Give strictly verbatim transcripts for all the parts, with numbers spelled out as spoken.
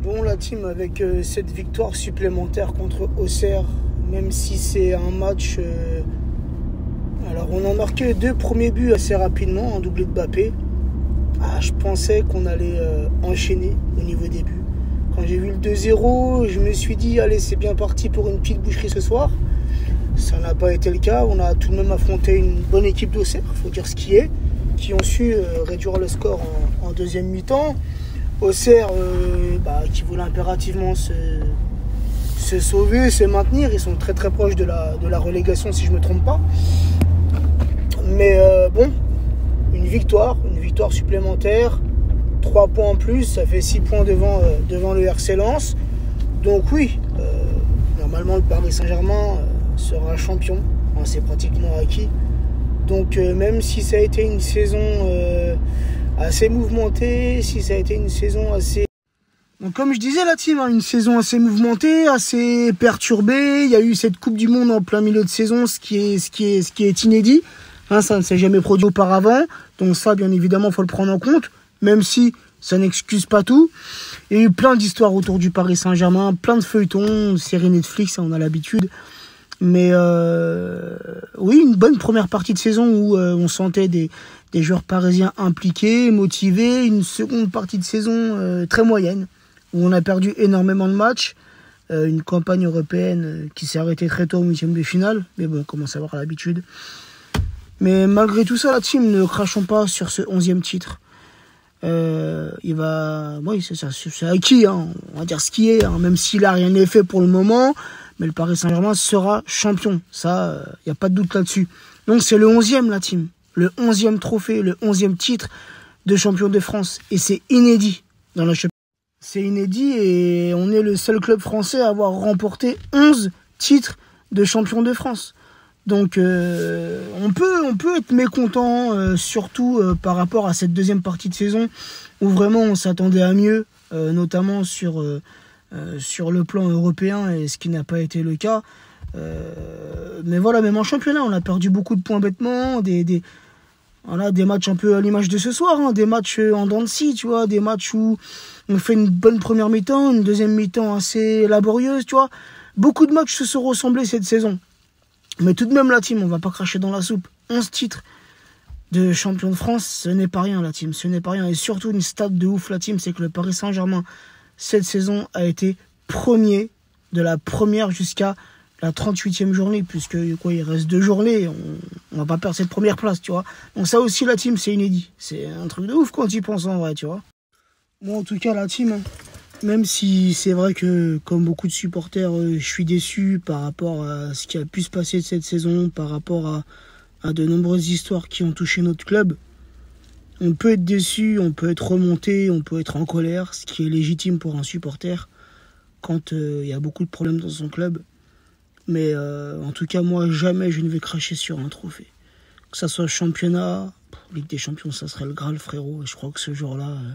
Bon, la team, avec euh, cette victoire supplémentaire contre Auxerre, même si c'est un match... Euh, alors, on a marqué deux premiers buts assez rapidement, un doublé de Mbappé. Ah, je pensais qu'on allait euh, enchaîner au niveau des buts. Quand j'ai vu le deux zéro, je me suis dit, allez, c'est bien parti pour une petite boucherie ce soir. Ça n'a pas été le cas. On a tout de même affronté une bonne équipe d'Auxerre, il faut dire ce qui est, qui ont su euh, réduire le score en, en deuxième mi-temps. Auxerre, euh, bah, qui voulait impérativement se, se sauver, se maintenir. Ils sont très très proches de la, de la relégation, si je ne me trompe pas. Mais euh, bon, une victoire, une victoire supplémentaire. trois points en plus, ça fait six points devant, euh, devant le R C Lens. Donc oui, euh, normalement le Paris Saint-Germain euh, sera champion. Hein, c'est pratiquement acquis. Donc euh, même si ça a été une saison euh, assez mouvementée, si ça a été une saison assez... Donc comme je disais la team, hein, une saison assez mouvementée, assez perturbée. Il y a eu cette Coupe du Monde en plein milieu de saison, ce qui est, ce qui est, ce qui est inédit. Hein, ça ne s'est jamais produit auparavant. Donc ça, bien évidemment, il faut le prendre en compte. Même si ça n'excuse pas tout. Il y a eu plein d'histoires autour du Paris Saint-Germain, plein de feuilletons, séries Netflix, on a l'habitude. Mais euh, oui, une bonne première partie de saison où euh, on sentait des, des joueurs parisiens impliqués, motivés. Une seconde partie de saison euh, très moyenne, où on a perdu énormément de matchs. Euh, une campagne européenne euh, qui s'est arrêtée très tôt au huitième de finale. Mais bon, on commence à avoir l'habitude. Mais malgré tout ça, la team, ne crachons pas sur ce onzième titre. Euh, il va, oui, c'est ça, c'est acquis, hein, on va dire ce qui est, hein, même s'il n'a rien fait pour le moment, mais le Paris Saint-Germain sera champion, ça, il euh, n'y a pas de doute là-dessus. Donc c'est le onzième, la team, le onzième trophée, le onzième titre de champion de France, et c'est inédit dans la championnat. C'est inédit et on est le seul club français à avoir remporté onze titres de champion de France. Donc euh, on peut on peut être mécontent, euh, surtout euh, par rapport à cette deuxième partie de saison où vraiment on s'attendait à mieux, euh, notamment sur, euh, euh, sur le plan européen, et ce qui n'a pas été le cas. Euh, mais voilà, même en championnat, on a perdu beaucoup de points bêtement, des, des, voilà, des matchs un peu à l'image de ce soir, hein, des matchs en dents de scie, tu vois, des matchs où on fait une bonne première mi-temps, une deuxième mi-temps assez laborieuse, tu vois. Beaucoup de matchs se sont ressemblés cette saison. Mais tout de même, la team, on va pas cracher dans la soupe. onze titres de champion de France, ce n'est pas rien, la team. Ce n'est pas rien. Et surtout, une stat de ouf, la team, c'est que le Paris Saint-Germain, cette saison, a été premier de la première jusqu'à la trente-huitième journée, puisque quoi, il reste deux journées. On, on va pas perdre cette première place, tu vois. Donc ça aussi, la team, c'est inédit. C'est un truc de ouf quand tu y penses en vrai, tu vois. Moi, en tout cas, la team... Hein. Même si c'est vrai que, comme beaucoup de supporters, euh, je suis déçu par rapport à ce qui a pu se passer de cette saison, par rapport à, à de nombreuses histoires qui ont touché notre club. On peut être déçu, on peut être remonté, on peut être en colère, ce qui est légitime pour un supporter quand il euh, y a beaucoup de problèmes dans son club. Mais euh, en tout cas, moi, jamais je ne vais cracher sur un trophée. Que ça soit championnat, Ligue des Champions, ça serait le Graal, frérot. Et je crois que ce jour-là... Euh,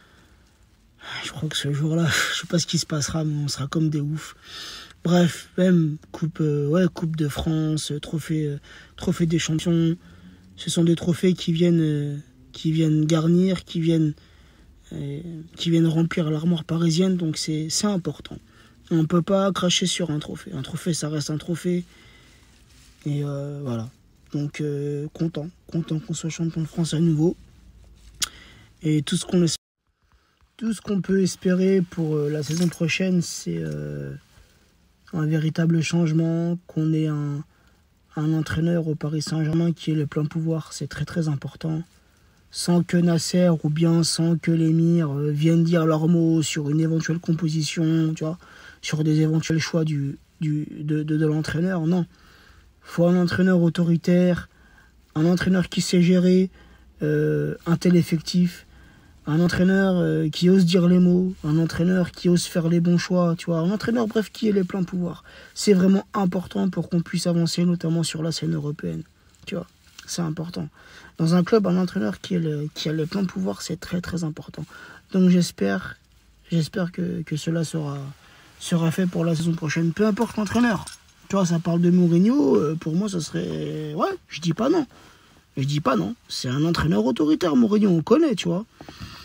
Je crois que ce jour-là, je sais pas ce qui se passera, mais on sera comme des oufs. Bref, même coupe, euh, ouais, coupe de France, trophée, euh, trophée des champions. Ce sont des trophées qui viennent, euh, qui viennent garnir, qui viennent, euh, qui viennent remplir l'armoire parisienne. Donc c'est, c'est important. On peut pas cracher sur un trophée. Un trophée, ça reste un trophée. Et euh, voilà. Donc euh, content, content qu'on soit champion de France à nouveau. Et tout ce qu'on espère. Tout ce qu'on peut espérer pour la saison prochaine, c'est euh, un véritable changement, qu'on ait un, un entraîneur au Paris Saint-Germain qui ait le plein pouvoir, c'est très très important. Sans que Nasser ou bien sans que l'émir euh, viennent dire leurs mots sur une éventuelle composition, tu vois, sur des éventuels choix du, du, de, de, de l'entraîneur, non. Il faut un entraîneur autoritaire, un entraîneur qui sait gérer euh, un tel effectif, un entraîneur euh, qui ose dire les mots, un entraîneur qui ose faire les bons choix, tu vois, un entraîneur, bref, qui ait les pleins pouvoirs. C'est vraiment important pour qu'on puisse avancer, notamment sur la scène européenne, tu vois, c'est important. Dans un club, un entraîneur qui, est le, qui a les pleins pouvoirs, c'est très, très important. Donc j'espère, j'espère que, que cela sera, sera fait pour la saison prochaine, peu importe l'entraîneur. Tu vois, ça parle de Mourinho, euh, pour moi, ça serait... Ouais, je dis pas non. Je dis pas non. C'est un entraîneur autoritaire, Mourinho, on connaît, tu vois.